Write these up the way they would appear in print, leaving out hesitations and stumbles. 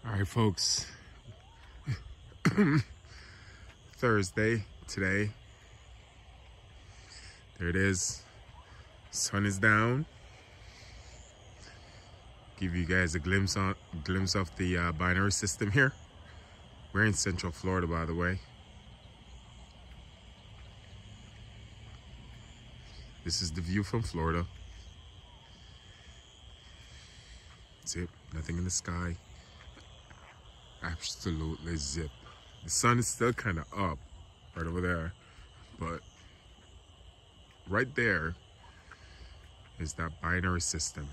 All right, folks. Thursday today. There it is. Sun is down. Give you guys a glimpse of the binary system here. We're in Central Florida, by the way. This is the view from Florida. Zip, nothing in the sky. Absolutely zip. The sun is still kind of up right over there, but right there is that binary system.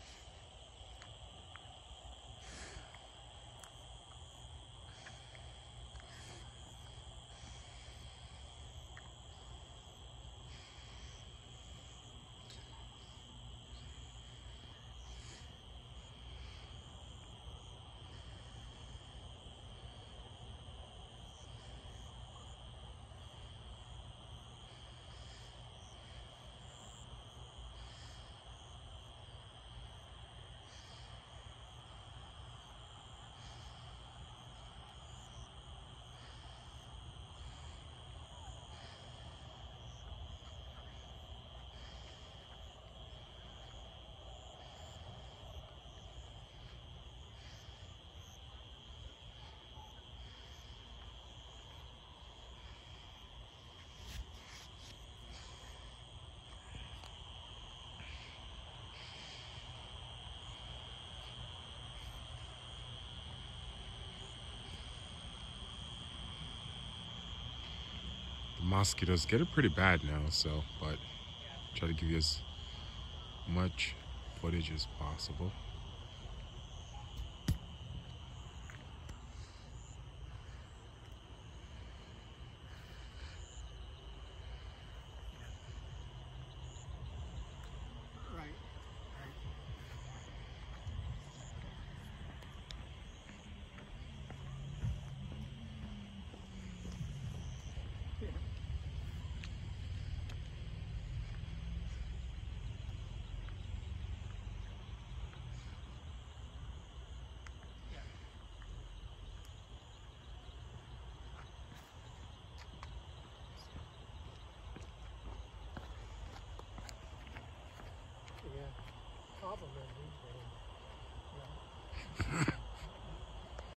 Mosquitoes get it pretty bad now, but try to give you as much footage as possible. Problem